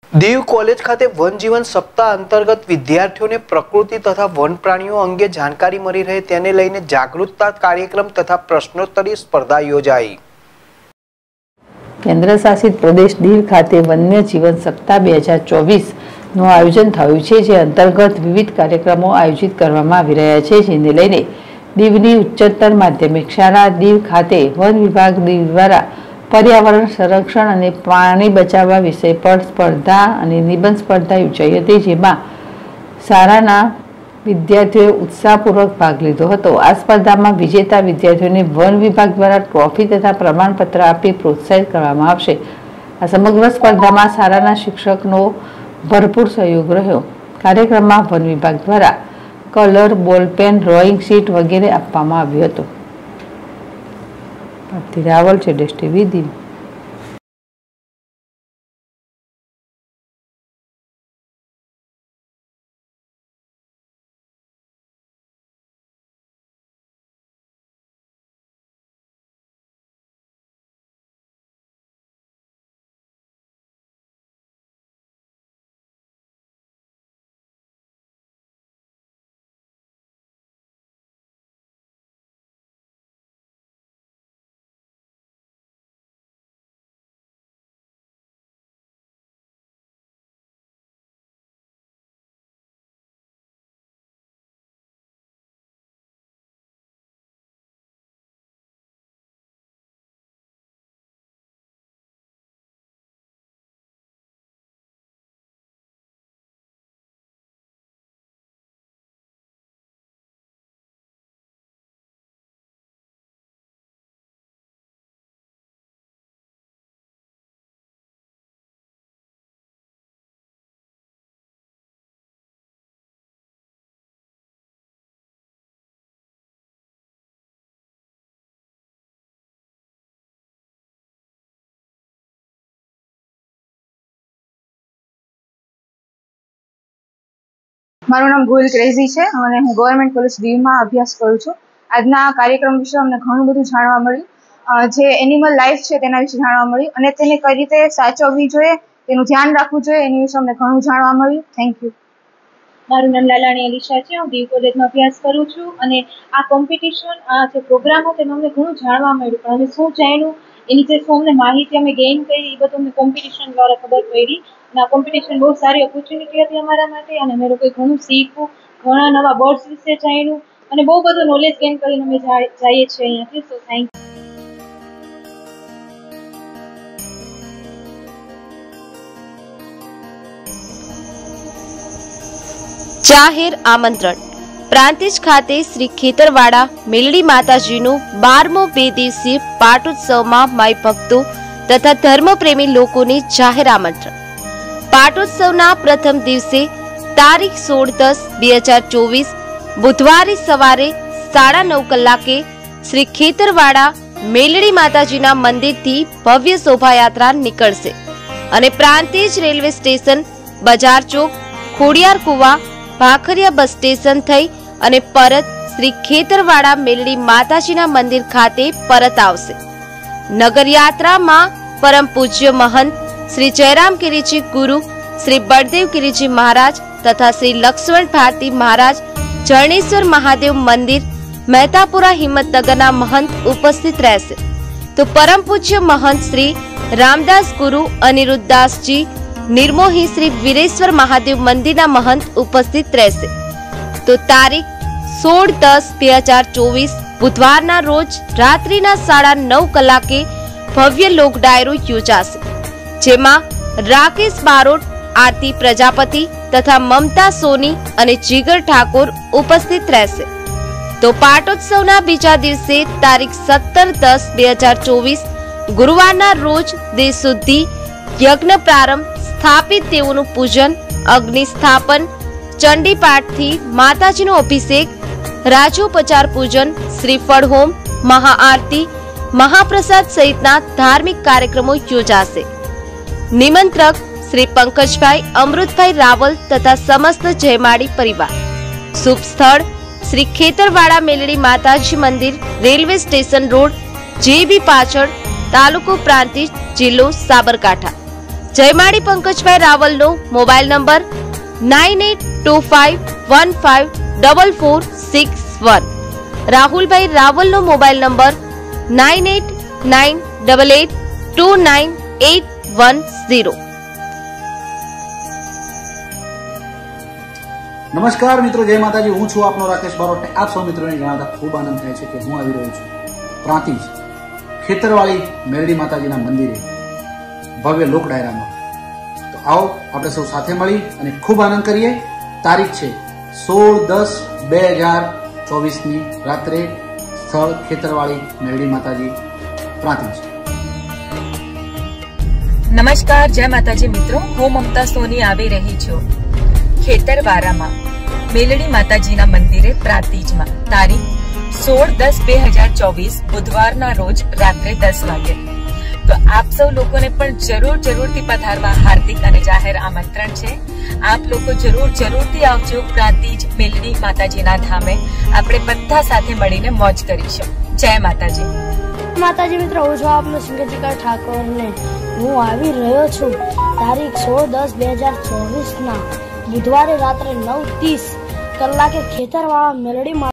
Diu college ખાતે one જીવન સપ્તાહ અંતર્ગત વિદ્યાર્થીઓને પ્રકૃતિ તથા વન પ્રાણીઓ અંગે જાણકારી મળી રહે તેને લઈને જાગૃતતા કાર્યક્રમ તથા પ્રશ્નોત્તરી સ્પર્ધા યોજાઈ। કેન્દ્ર શાસિત પ્રદેશ દીવ ખાતે વન્ય જીવન સપ્તાહ 2024 નું આયોજન થયું છે, જે અંતર્ગત વિવિધ કાર્યક્રમો આયોજિત કરવામાં આવી રહ્યા છે, જેને લઈને દીવની ઉચ્ચતર માધ્યમિક શાળા દીવ ખાતે વન વિભાગ દીવ દ્વારા पर्यावरण संरक्षण और पानी बचाववा विषय पर स्पर्धा और निबंध स्पर्धा योजाई हती, जेमां शाळाना विद्यार्थीओए उत्साहपूर्वक भाग लीधो हतो। आ स्पर्धा में विजेता विद्यार्थीओने वन विभाग द्वारा ट्रॉफी तथा प्रमाणपत्र आपी प्रोत्साहित करवामां आवशे। आ समग्र स्पर्धा में शाळाना शिक्षकनो भरपूर सहयोग रह्यो। कार्यक्रम में वन विभाग द्वारा कलर, बॉलपेन, ड्रॉइंग शीट वगैरह आपवामां आव्युं हतुं। रावल છે ડેશ ટીવી દીવ। મારું નામ ગોહિલ ક્રેઝી છે અને હું ગવર્મેન્ટ કોલેજ દીવમાં અભ્યાસ કરું છું। આજના કાર્યક્રમ વિશે અમને ઘણું બધું જાણવા મળ્યું। જે એનિમલ લાઈફ છે તેના વિશે જાણવા મળ્યું અને તેને કઈ રીતે સાચવવી જોઈએ, તેનું ધ્યાન રાખવું જોઈએ, એની વિશે અમને ઘણું જાણવા મળ્યું। Thank you. મારું નામ લાલાણી અલીશા છે, હું દીવ કોલેજમાં અભ્યાસ કરું છું અને આ કોમ્પિટિશન, આ જે પ્રોગ્રામ હતો તેમાં અમને ઘણું જાણવા મળ્યું, પણ અમે શું જાણ્યું એની જે અમને માહિતી અમે ગેઇન કરી એ બધું અમને કોમ્પિટિશન દ્વારા ખબર પડી। અને આ કોમ્પિટિશન બહુ સારી ઓપોર્ચ્યુનિટી હતી અમારા માટે અને અમે લોકોએ ઘણું શીખવું, ઘણા નવા બર્ડ્સ વિશે જાણ્યું અને બહુ બધું નોલેજ ગેઇન કરીને અમે જઈએ છીએ અહીંયાથી। So thank you. જાહેર આમંત્રણ। પ્રાંતિજ ખાતે શ્રી ખેતરવાડા મેલડી માતાજીનું 12મો 2 દિવસીય પાટોત્સવમાં માઈ ભક્તો તથા ધર્મપ્રેમી લોકોને જાહેર આમંત્રણ। પાટોત્સવના પ્રથમ દિવસે તારીખ 16/10/2024 બુધવારે સવારે 9:30 કલાકે શ્રી ખેતરવાડા મેલડી માતાજીના મંદિરથી ભવ્ય શોભાયાત્રા નીકળશે અને પ્રાંતિજ રેલવે સ્ટેશન, બજાર ચોક, ખોડિયાર કુવા, ભાખરિયા બસ સ્ટેશન થઈ અને પરત શ્રી ખેતરવાડા મેલડી માતાજીના મંદિર ખાતે પરત આવશે। નગરયાત્રામાં પરમ પૂજ્ય મહંત શ્રી જયરામ ગિરીજી ગુરુ, શ્રી બળદેવ ગિરીજી મહારાજ તથા શ્રી લક્ષ્મણ ભારતી મહારાજ, જરણેશ્વર મહાદેવ મંદિર, મહેતાપુરા હિંમતનગરના મહંત ઉપસ્થિત રહેશે। તો પરમ પૂજ્ય મહંત શ્રી રામદાસ ગુરુ અનિરુદ્ધદાસજી નિર્મોહી શ્રી વીરેશ્વર મહાદેવ મંદિરના મહંત ઉપસ્થિત રહેશે। તો તારીખ 16/10/2024 બુધવારના રોજ રાત્રિના 9:30 કલાકે ભવ્ય લોક ડાયરો યોજાશે, જેમાં રાકેશ બારોટ, આરતી પ્રજાપતિ તથા મમતા સોની અને જીગર ઠાકોર ઉપસ્થિત રહેશે। તો પાટોત્સવના બીજા દિવસે તારીખ 17/10/2024 ગુરુવારના રોજ દેહ શુદ્ધિ યજ્ઞ પ્રારંભ, સ્થાપિત દેવોનું પૂજન, અગ્નિ સ્થાપન, ચંડી પાઠથી માતાજીનો અભિષેક, રાજોપચાર પૂજન, શ્રીફળ હોમ, મહાઆરતી, મહાપ્રસાદ સહિતના ધાર્મિક કાર્યક્રમો યોજાશે। નિમંત્રક શ્રી પંકજભાઈ અમૃતભાઈ રાવલ તથા સમસ્ત જયમાળી પરિવાર। શુભ સ્થળ શ્રી ખેતરવાડા મેલડી માતાજી મંદિર, રેલવે સ્ટેશન રોડ, JB પાછળ, તાલુકો પ્રાંતિજ, જિલ્લો સાબરકાંઠા। જયમાળી પંકજભાઈ રાવલનો મોબાઈલ નંબર 9825154461, રાહુલભાઈ રાવલનો મોબાઈલ નંબર 9898829810. નમસ્કાર મિત્રો, જય માતાજી. હું છું આપનો રાકેશ બારોટ. આપ સૌ મિત્રોને જણાવતા ખૂબ આનંદ થાય છે કે હું આવી રહ્યો છું પ્રાંતિજ ખેતરવાળી મેરડી માતાજીના મંદિરે ભવ્ય લોક ડાયરામાં. તો આવો આપણે સૌ સાથે મળી અને ખૂબ આનંદ કરીએ. તારીખ છે 16/10/2024 રાત્રે. સ્થળ ખેતરવાળી મેરડી માતાજી, પ્રાંતિજ. નમસ્કાર, જય માતાજી મિત્રો. હું મમતા સોની આવી રહી છું ખેતરવારામાં મેલડી માતાજીના મંદિરે પ્રાંતિજમાં. તારીખ 16/10/2024 બુધવારના રોજ રાત્રે 10 વાગે. તો આપ સૌ લોકોને પણ જરૂરથી પધારવા હાર્દિક અને જાહેર આમંત્રણ છે. આપ લોકો જરૂરથી આવજો પ્રાંતિજ મેલડી માતાજીના ધામે. આપણે બધા સાથે મળીને મોજ કરીશું. જય માતાજી. માતાજી મિત્રો, હું છું આપનો સિંગજીકા ઠાકોર ને હું આવી રહ્યો છું તારીખ 16/10/2024 ના બુધવારે રાત્રે 9:30 કલાકે ખેતરવાળા મેલડી